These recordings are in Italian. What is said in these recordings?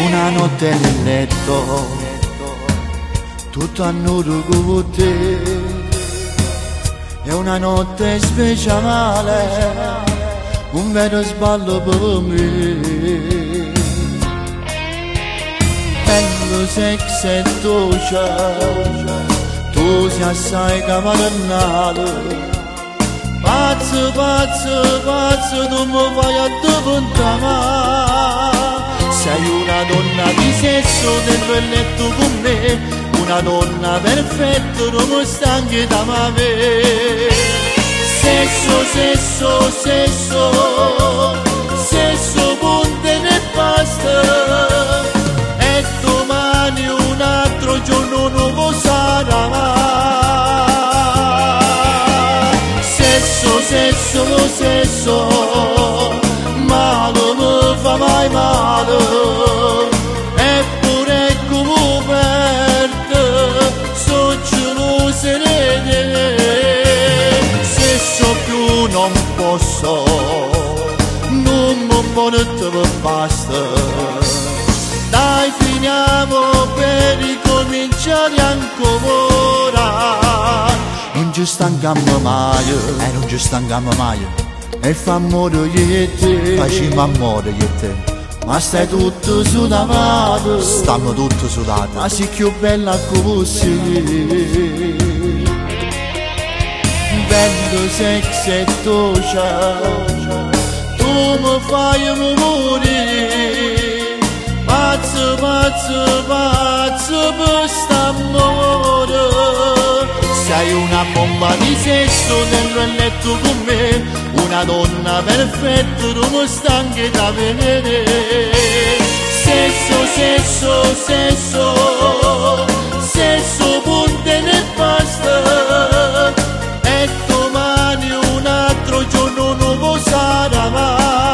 Una notte nel letto, tutto a nudo con te. È una notte speciale, un vero sballo per me. Bello sex e dolce, tu sei assai cavallare. Pazzo, pazzo, pazzo, tu mi fai a diventare. Sei una donna di sesso dentro il letto con me, una donna perfetta, non mi stanchi da me. Sesso, sesso, sesso, sesso, ponte ne basta. E domani un altro giorno nuovo sarà. Sesso, sesso, sesso, male mi fa mai male. Eppure come perde, so gelosa di te. Sesso più non posso, non mi porto per basta. Dai, finiamo per ricominciare ancora. Non ci stanchiamo mai, non ci stanchiamo mai. E fa amore io e te, facciamo amore io e te. Ma stai tutto sudato, stiamo tutto sudati, ma sei più bella così. Bello sex e dolce, tu mi fai morire. Pazzo, pazzo, pazzo per st'amore. Sei una bomba di sesso dentro il letto con me, una donna perfetta, non mi stanchi da vedere. Sesso, sesso, sesso, sesso, ponte ne basta. E domani un altro giorno nuovo sarà.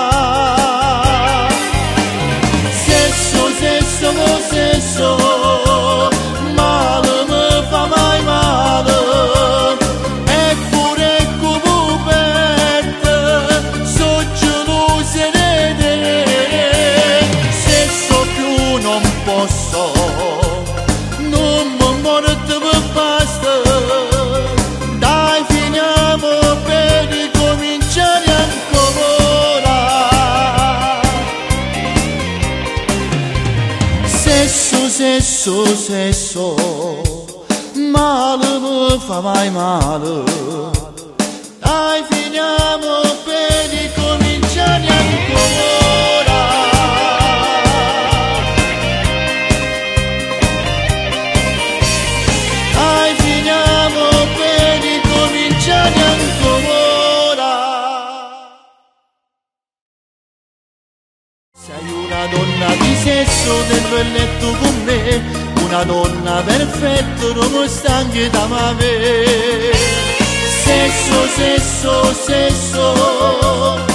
Sesso, sesso, sesso, male mi fa mai male. Eppure come perde, so gelosa di te. Sesso più non posso, non mi morto per basta. Dai, finiamo per ricominciare ancora. Sesso, sesso, sesso, male mi fa mai male. Dai, finiamo per ricominciare ancora. Dai, finiamo per ricominciare ancora. Sei una donna di sesso dentro il letto con me, una donna perfetta, non mi stanchi da me. Sesso, sesso, sesso,